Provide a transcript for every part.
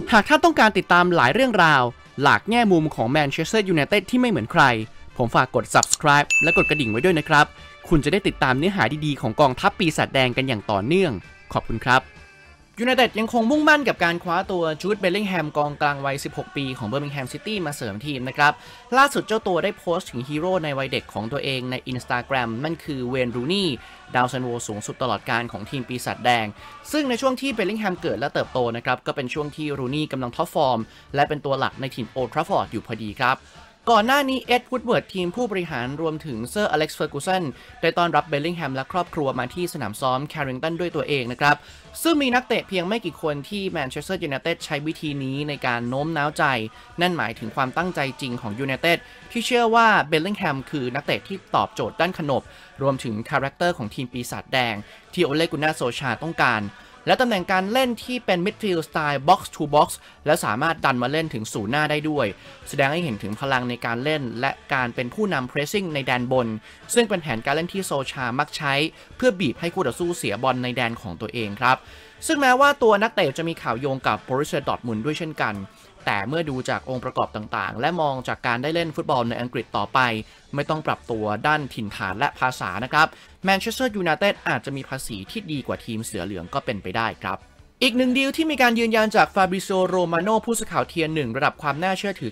หากท่านต้องการติดตามหลายเรื่องราวหลากแง่มุมของแมนเชสเตอร์ยูไนเต็ดที่ไม่เหมือนใครผมฝากกด subscribe และกดกระดิ่งไว้ด้วยนะครับคุณจะได้ติดตามเนื้อหาดีๆของกองทัพปีศาจแดงกันอย่างต่อเนื่องขอบคุณครับยูไนเต็ดยังคงมุ่งมั่นกับการคว้าตัวจูดเบลลิงแฮมกองกลางวัย16 ปีของเบอร์มิงแฮมซิตี้มาเสริมทีมนะครับล่าสุดเจ้าตัวได้โพสต์ถึงฮีโร่ในวัยเด็กของตัวเองใน Instagram นั่นคือเวนรูนี่ดาวซันโวสูงสุดตลอดการของทีมปีศาจแดงซึ่งในช่วงที่เบลลิงแฮมเกิดและเติบโตนะครับก็เป็นช่วงที่รูนี่กำลังท็อปฟอร์มและเป็นตัวหลักในทีมโอลด์แทราฟฟอร์ดอยู่พอดีครับก่อนหน้านี้เอ็ดวูดเวิร์ดทีมผู้บริหารรวมถึงเซอร์อเล็กซ์เฟอร์กูสันได้ต้อนรับเบลลิงแฮมและครอบครัวมาที่สนามซ้อมแคริงตันด้วยตัวเองนะครับซึ่งมีนักเตะเพียงไม่กี่คนที่แมนเชสเตอร์ยูไนเต็ดใช้วิธีนี้ในการโน้มน้าวใจนั่นหมายถึงความตั้งใจจริงของยูไนเต็ดที่เชื่อว่าเบลลิงแฮมคือนักเตะที่ตอบโจทย์ด้านขนบรวมถึงคาแรคเตอร์ของทีมปีศาจแดงที่โอเลกุน่าโซชาต้องการและตำแหน่งการเล่นที่เป็นมิดฟิลด์สไตล์ box to box และสามารถดันมาเล่นถึงศูนย์หน้าได้ด้วยแสดงให้เห็นถึงพลังในการเล่นและการเป็นผู้นำ pressing ในแดนบนซึ่งเป็นแผนการเล่นที่โซชามักใช้เพื่อบีบให้คู่ต่อสู้เสียบอลในแดนของตัวเองครับซึ่งแม้ว่าตัวนักเตะจะมีข่าวโยงกับโบรุสเซีย ดอร์ทมุนด์ด้วยเช่นกันแต่เมื่อดูจากองค์ประกอบต่างๆและมองจากการได้เล่นฟุตบอลในอังกฤษต่อไปไม่ต้องปรับตัวด้านถิ่นฐานและภาษานะครับแมนเชสเตอร์ยูไนเต็ดอาจจะมีภาษีที่ดีกว่าทีมเสือเหลืองก็เป็นไปได้ครับอีกหนึ่งดีลที่มีการยืนยันจากฟาบริโซ โรมาโนผู้สื่อข่าวเทียร์ 1ระดับความน่าเชื่อถือ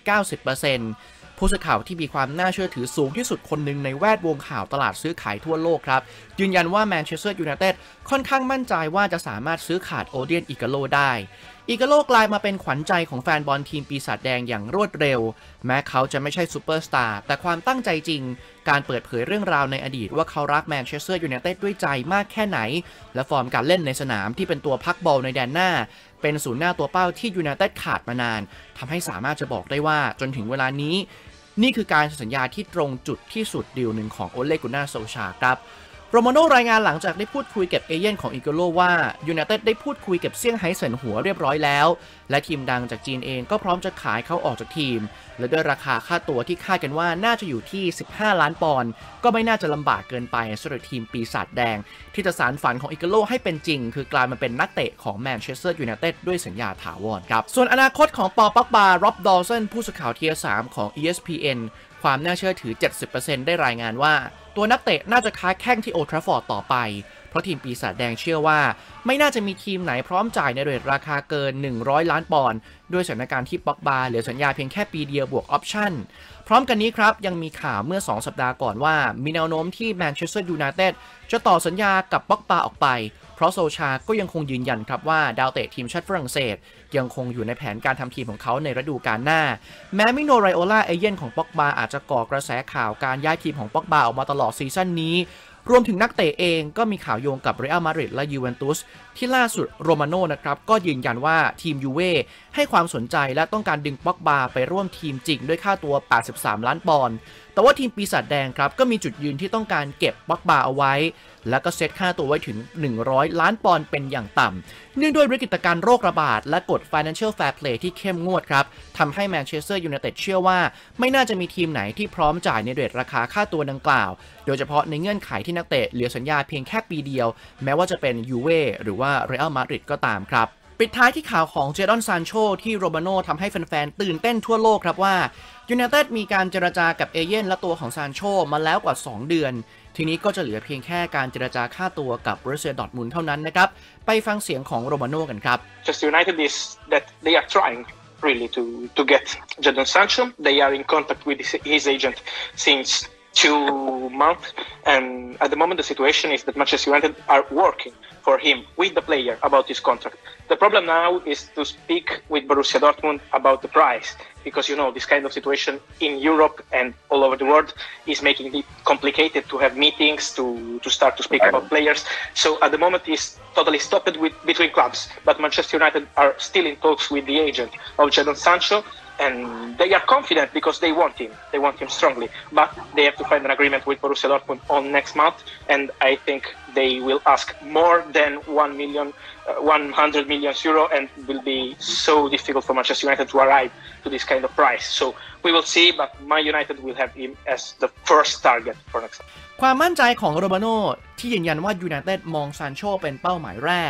90%ผู้สื่อข่าวที่มีความน่าเชื่อถือสูงที่สุดคนหนึ่งในแวดวงข่าวตลาดซื้อขายทั่วโลกครับยืนยันว่าแมนเชสเตอร์ยูไนเต็ดค่อนข้างมั่นใจว่าจะสามารถซื้อขาดโอเดียน อิกาโลได้อิกาโลกลายมาเป็นขวัญใจของแฟนบอลทีมปีศาจแดงอย่างรวดเร็วแม้เขาจะไม่ใช่ซูเปอร์สตาร์แต่ความตั้งใจจริงการเปิดเผยเรื่องราวในอดีตว่าเขารักแมนเชสเตอร์ยูไนเต็ดด้วยใจมากแค่ไหนและฟอร์มการเล่นในสนามที่เป็นตัวพักบอลในแดนหน้าเป็นศูนย์หน้าตัวเป้าที่ยูไนเต็ดขาดมานานทำให้สามารถจะบอกได้ว่าจนถึงเวลานี้นี่คือการสัญญาที่ตรงจุดที่สุดดีลหนึ่งของโอเลกุน่าโซชาครับโรมาโนรายงานหลังจากได้พูดคุยกับเอเย่นของอิโกโลว่ายูไนเต็ดได้พูดคุยกับเซี่ยงไฮ้เซินหัวเรียบร้อยแล้วและทีมดังจากจีนเองก็พร้อมจะขายเขาออกจากทีมและด้วยราคาค่าตัวที่คาดกันว่าน่าจะอยู่ที่15 ล้านปอนด์ก็ไม่น่าจะลำบากเกินไปสำหรับทีมปีศาจแดงที่จะสานฝันของอิโกโลให้เป็นจริงคือกลายมาเป็นนักเตะของแมนเชสเตอร์ยูไนเต็ดด้วยสัญญาถาวรครับส่วนอนาคตของปอ ป็อกบา ร็อบ ดอลสันผู้สื่อข่าวเทียร์ 3ของ ESPN ความน่าเชื่อถือ 70% ได้รายงานว่าตัวนักเตะน่าจะค้าแข้งที่โอลด์แทราฟฟอร์ดต่อไปเพราะทีมปีศาจแดงเชื่อว่าไม่น่าจะมีทีมไหนพร้อมจ่ายในเรทราคาเกิน100 ล้านปอนด์ด้วยสถานการณ์ที่ป็อกบาเหลือสัญญาเพียงแค่ปีเดียวบวกออปชั่นพร้อมกันนี้ครับยังมีข่าวเมื่อ2 สัปดาห์ก่อนว่ามีแนวโน้มที่แมนเชสเตอร์ยูไนเต็ดจะต่อสัญญากับป็อกบาออกไปเพราะโซชาก็ยังคงยืนยันครับว่าดาวเตะทีมชาติฝรั่งเศสยังคงอยู่ในแผนการทำทีมของเขาในฤดูกาลหน้าแม้มิโนไรโอล่าเอเย่นของป็อกบาอาจจะก่อกระแสข่าวการย้ายทีมของป็อกบาออกมาตลอดซีซั่นนี้รวมถึงนักเตะเองก็มีข่าวโยงกับเรอัลมาดริดและยูเวนตุสที่ล่าสุดโรมาโน่นะครับก็ยืนยันว่าทีมยูเว่ให้ความสนใจและต้องการดึงป็อกบาไปร่วมทีมจริงด้วยค่าตัว83 ล้านปอนด์แต่ว่าทีมปีศาจแดงครับก็มีจุดยืนที่ต้องการเก็บป็อกบาเอาไว้แล้วก็เซตค่าตัวไว้ถึง100 ล้านปอนด์เป็นอย่างต่ำเนื่องด้วยวิกฤตการณ์โรคระบาดและกฎ Financial Fair Play ที่เข้มงวดครับทำให้แมนเชสเตอร์ยูไนเต็ดเชื่อว่าไม่น่าจะมีทีมไหนที่พร้อมจ่ายในเรทราคาค่าตัวดังกล่าวโดยเฉพาะในเงื่อนไขที่นักเตะเหลือสัญญาเพียงแค่ปีเดียวแม้ว่าจะเป็นยูเว่หรือว่าเรอัลมาดริดก็ตามครับปิดท้ายที่ข่าวของเจดอนซานโชที่โรมาโน่ทำให้แฟนๆตื่นเต้นทั่วโลกครับว่ายูไนเต็ดมีการเจรจากับเอเย่นและตัวของซานโชมาแล้วกว่า2 เดือนทีนี้ก็จะเหลือเพียงแค่การเจรจาค่าตัวกับโบรุสเซีย ดอร์ทมุนด์เท่านั้นนะครับไปฟังเสียงของโรมาโน่กันครับ Manchester United is that they are trying really to get Jadon Sancho. They are in contact with his agent since 2 months, and at the moment the situation is that Manchester United are working for him with the player about his contract. The problem now is to speak with Borussia Dortmund about the price, because you know this kind of situation in Europe and all over the world is making it complicated to have meetings to start to speak about players. So at the moment it's totally stopped between clubs, but Manchester United are still in talks with the agent of Jadon Sancho. And they are confident because they want him strongly, but they have to find an agreement with Borussia Dortmund on next month, and I think they will ask more than 100 million euro, and will be so difficult for Manchester United to arrive to this kind of price. So we will see, but Man United will have him as the first target for next time. ความมั่นใจของโรมาโน่ที่ยืนยันว่ายูไนเต็ดมองซานโชเป็นเป้าหมายแรก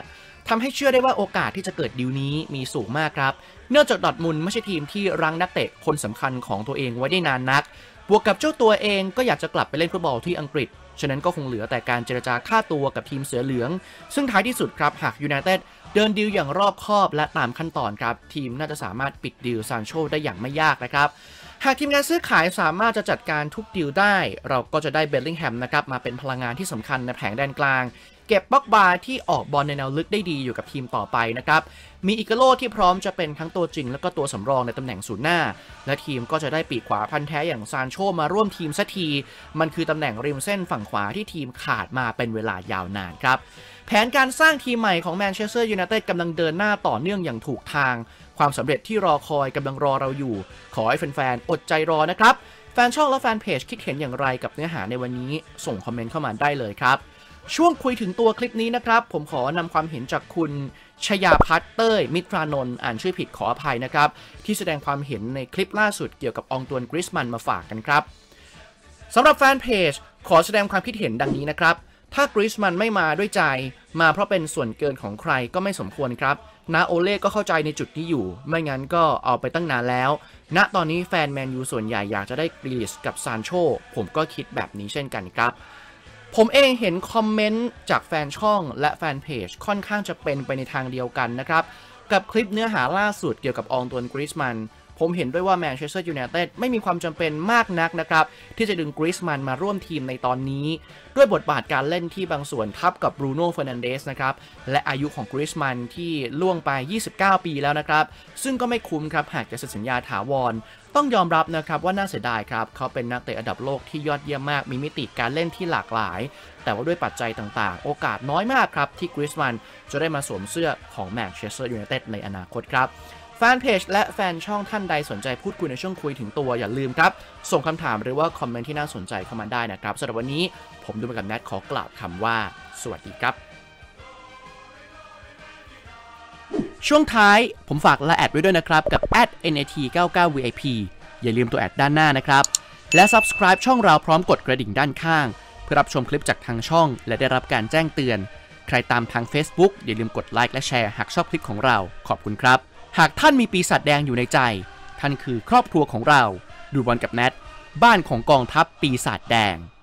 ทำให้เชื่อได้ว่าโอกาสที่จะเกิดดีลนี้มีสูงมากครับเนื่องจากดอร์ทมุนด์ไม่ใช่ทีมที่รั้งนักเตะคนสำคัญของตัวเองไว้ได้นานนักบวกกับเจ้าตัวเองก็อยากจะกลับไปเล่นฟุตบอลที่อังกฤษฉะนั้นก็คงเหลือแต่การเจรจาค่าตัวกับทีมเสือเหลืองซึ่งท้ายที่สุดครับหากยูไนเต็ดเดินดีลอย่างรอบคอบและตามขั้นตอนครับทีมน่าจะสามารถปิดดีลซานโชได้อย่างไม่ยากนะครับหากทีมงานซื้อขายสามารถจะจัดการทุกดีลได้เราก็จะได้เบลลิงแฮมนะครับมาเป็นพลังงานที่สำคัญในแผงแดนกลางเก็บบ็อกบาร์ที่ออกบอลในแนวลึกได้ดีอยู่กับทีมต่อไปนะครับมีอิกาโลที่พร้อมจะเป็นทั้งตัวจริงและก็ตัวสำรองในตำแหน่งศูนย์หน้าและทีมก็จะได้ปีกขวาพันธุ์แท้อย่างซานโชมาร่วมทีมสักทีมันคือตำแหน่งริมเส้นฝั่งขวาที่ทีมขาดมาเป็นเวลายาวนานครับแผนการสร้างทีมใหม่ของแมนเชสเตอร์ยูไนเต็ดกำลังเดินหน้าต่อเนื่องอย่างถูกทางความสำเร็จที่รอคอยกำลังรอเราอยู่ขอให้แฟนๆอดใจรอนะครับแฟนช่องและแฟนเพจคิดเห็นอย่างไรกับเนื้อหาในวันนี้ส่งคอมเมนต์เข้ามาได้เลยครับช่วงคุยถึงตัวคลิปนี้นะครับผมขอนำความเห็นจากคุณชยาพัฒน์เต้ยมิตรานนท์อ่านชื่อผิดขออภัยนะครับที่แสดงความเห็นในคลิปล่าสุดเกี่ยวกับอองตวนกริซมันมาฝากกันครับสำหรับแฟนเพจขอแสดงความคิดเห็นดังนี้นะครับถ้ากริซมันไม่มาด้วยใจมาเพราะเป็นส่วนเกินของใครก็ไม่สมควรครับนาโอเล่ก็เข้าใจในจุดนี้อยู่ไม่งั้นก็เอาไปตั้งนานแล้วณตอนนี้แฟนแมนยูส่วนใหญ่อยากจะได้กรีลิชกับซานโชผมก็คิดแบบนี้เช่นกันครับผมเองเห็นคอมเมนต์จากแฟนช่องและแฟนเพจค่อนข้างจะเป็นไปในทางเดียวกันนะครับกับคลิปเนื้อหาล่าสุดเกี่ยวกับอองตวนกริซมันผมเห็นด้วยว่าแมนเชสเตอร์ยูไนเต็ดไม่มีความจำเป็นมากนักนะครับที่จะดึงกริซมันมาร่วมทีมในตอนนี้ด้วยบทบาทการเล่นที่บางส่วนทับกับบรูโน่เฟอร์นันเดสนะครับและอายุของกริซมันที่ล่วงไป29 ปีแล้วนะครับซึ่งก็ไม่คุ้มครับหากจะเซ็นสัญญาถาวรต้องยอมรับนะครับว่าน่าเสียดายครับเขาเป็นนักเตะอันดับโลกที่ยอดเยี่ยมมากมีมิติการเล่นที่หลากหลายแต่ว่าด้วยปัจจัยต่างๆโอกาสน้อยมากครับที่กริซมันจะได้มาสวมเสื้อของแมนเชสเตอร์ยูไนเต็ดในอนาคตครับแฟนเพจและแฟนช่องท่านใดสนใจพูดคุยในช่วงคุยถึงตัวอย่าลืมครับส่งคำถามหรือว่าคอมเมนต์ที่น่าสนใจเข้ามาได้นะครับสำหรับวันนี้ผมดูไปกับแนทขอกล่าวคำว่าสวัสดีครับช่วงท้ายผมฝากและแอดไว้ด้วยนะครับกับ @nat99vip อย่าลืมตัวแอดด้านหน้านะครับและ Subscribe ช่องเราพร้อมกดกระดิ่งด้านข้างเพื่อรับชมคลิปจากทางช่องและได้รับการแจ้งเตือนใครตามทาง Facebook อย่าลืมกดไลค์และแชร์หากชอบคลิปของเราขอบคุณครับหากท่านมีปีศาจแดงอยู่ในใจท่านคือครอบครัวของเราดูบอลกับแนทบ้านของกองทัพปีศาจแดง